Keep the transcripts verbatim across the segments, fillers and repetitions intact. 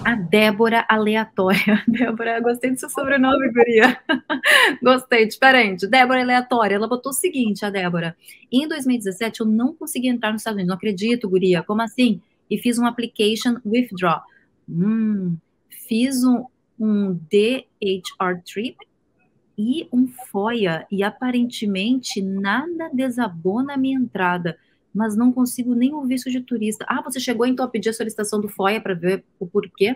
A Débora Aleatória. Débora, gostei do seu sobrenome, guria. Gostei, diferente. Débora Aleatória. Ela botou o seguinte, a Débora. Em dois mil e dezessete, eu não consegui entrar nos Estados Unidos. Não acredito, guria. Como assim? E fiz um application withdraw. Hum, fiz um, um D H R trip e um FOIA. E aparentemente nada desabou na minha entrada. Mas não consigo nem o visto de turista. Ah, você chegou então a pedir a solicitação do FOIA para ver o porquê?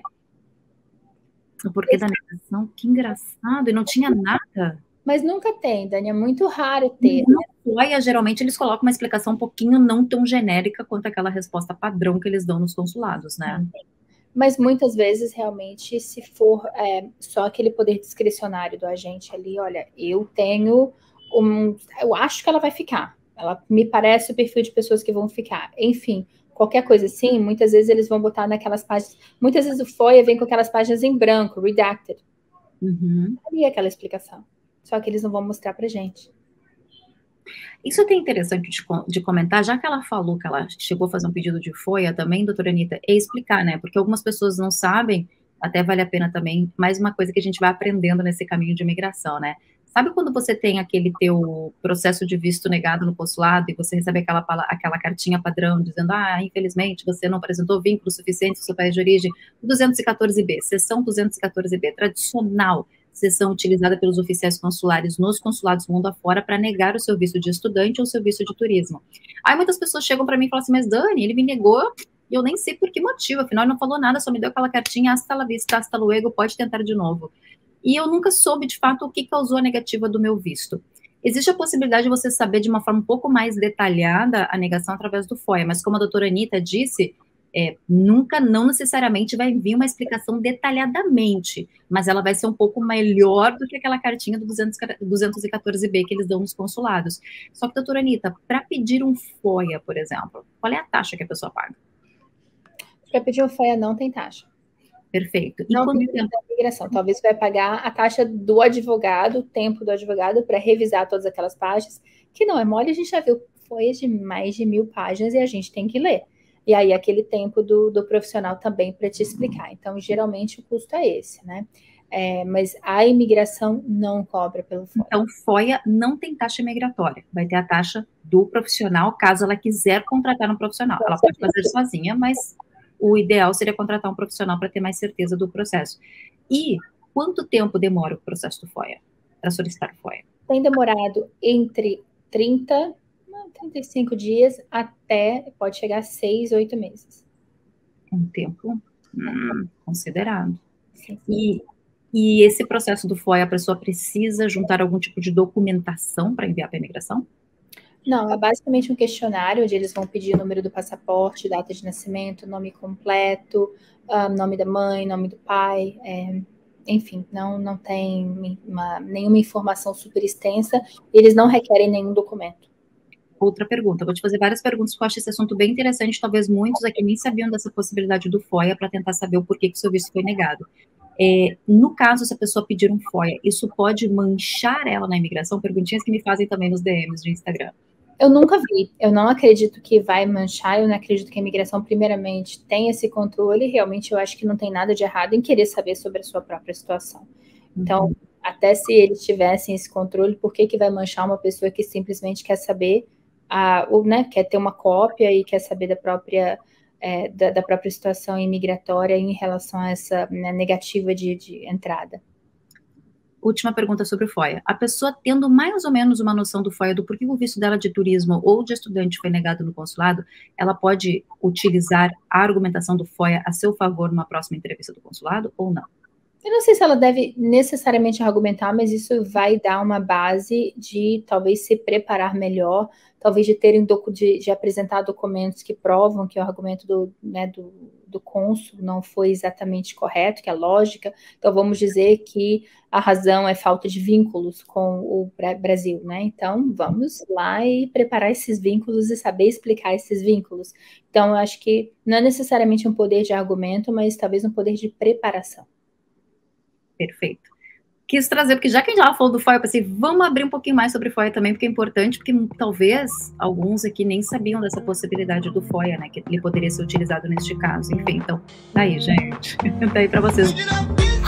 O porquê da negação? Que engraçado. E não tinha nada. Mas nunca tem, Dani. É muito raro ter. No FOIA, geralmente, eles colocam uma explicação um pouquinho não tão genérica quanto aquela resposta padrão que eles dão nos consulados, né? Mas muitas vezes, realmente, se for é, só aquele poder discricionário do agente ali, olha, eu tenho um... Eu acho que ela vai ficar. Ela me parece o perfil de pessoas que vão ficar. Enfim, qualquer coisa assim, muitas vezes eles vão botar naquelas páginas... Muitas vezes o FOIA vem com aquelas páginas em branco, redacted. Uhum. Ali é aquela explicação. Só que eles não vão mostrar pra gente. Isso é até interessante de, de comentar, já que ela falou que ela chegou a fazer um pedido de FOIA também, doutora Anitta, é explicar, né? Porque algumas pessoas não sabem, até vale a pena também, mais uma coisa que a gente vai aprendendo nesse caminho de imigração, né? Sabe quando você tem aquele teu processo de visto negado no consulado e você recebe aquela, aquela cartinha padrão dizendo, ah, infelizmente você não apresentou vínculo suficiente no seu país de origem, duzentos e quatorze B, seção duzentos e quatorze B, tradicional, seção utilizada pelos oficiais consulares nos consulados mundo afora para negar o seu visto de estudante ou o seu visto de turismo. Aí muitas pessoas chegam para mim e falam assim, mas Dani, ele me negou e eu nem sei por que motivo, afinal ele não falou nada, só me deu aquela cartinha, hasta la vista, hasta luego, pode tentar de novo. E eu nunca soube, de fato, o que causou a negativa do meu visto. Existe a possibilidade de você saber de uma forma um pouco mais detalhada a negação através do FOIA, mas como a doutora Anitta disse, é, nunca, não necessariamente vai vir uma explicação detalhadamente, mas ela vai ser um pouco melhor do que aquela cartinha do duzentos e quatorze B que eles dão nos consulados. Só que, doutora Anitta, para pedir um FOIA, por exemplo, qual é a taxa que a pessoa paga? Para pedir um FOIA não tem taxa. Perfeito. E não tem tempo... migração. Talvez você vai pagar a taxa do advogado, o tempo do advogado para revisar todas aquelas páginas, que não é mole, a gente já viu FOIAs de mais de mil páginas e a gente tem que ler. E aí aquele tempo do, do profissional também para te explicar. Então, geralmente, o custo é esse, né? É, mas a imigração não cobra pelo FOIA. Então, FOIA não tem taxa migratória. Vai ter a taxa do profissional, caso ela quiser contratar um profissional. Ela pode fazer sozinha, mas o ideal seria contratar um profissional para ter mais certeza do processo. E quanto tempo demora o processo do FOIA, para solicitar o FOIA? Tem demorado entre trinta, trinta e cinco dias até, pode chegar a seis, oito meses. Um tempo hum, considerado. Sim. E, e esse processo do FOIA, a pessoa precisa juntar algum tipo de documentação para enviar para a imigração? Não, é basicamente um questionário onde eles vão pedir o número do passaporte, data de nascimento, nome completo, um, nome da mãe, nome do pai, é, enfim, não, não tem uma, nenhuma informação super extensa, eles não requerem nenhum documento. Outra pergunta, vou te fazer várias perguntas, porque eu acho esse assunto bem interessante, talvez muitos aqui nem sabiam dessa possibilidade do FOIA para tentar saber o porquê que o seu visto foi negado. É, no caso, se a pessoa pedir um FOIA, isso pode manchar ela na imigração? Perguntinhas que me fazem também nos D Ms de Instagram. Eu nunca vi, eu não acredito que vai manchar, eu não acredito que a imigração, primeiramente, tem esse controle, realmente eu acho que não tem nada de errado em querer saber sobre a sua própria situação. Então, uhum. até se eles tivessem esse controle, por que que vai manchar uma pessoa que simplesmente quer saber, a, ou, né, quer ter uma cópia e quer saber da própria, é, da, da própria situação imigratória em relação a essa, né, negativa de, de entrada? Última pergunta sobre o FOIA. A pessoa tendo mais ou menos uma noção do FOIA, do porquê o visto dela de turismo ou de estudante foi negado no consulado, ela pode utilizar a argumentação do FOIA a seu favor numa próxima entrevista do consulado ou não? Eu não sei se ela deve necessariamente argumentar, mas isso vai dar uma base de talvez se preparar melhor, talvez de terem de, de apresentar documentos que provam que o argumento do, né, do, do cônsul não foi exatamente correto, que é lógica. Então vamos dizer que a razão é falta de vínculos com o Brasil, né? Então vamos lá e preparar esses vínculos e saber explicar esses vínculos. Então eu acho que não é necessariamente um poder de argumento, mas talvez um poder de preparação. Perfeito. quis trazer, porque já que a gente já falou do F O I A, eu pensei, vamos abrir um pouquinho mais sobre F O I A também, porque é importante, porque talvez alguns aqui nem sabiam dessa possibilidade do F O I A, né, que ele poderia ser utilizado neste caso. Enfim, então, tá aí, gente. Tá aí para vocês.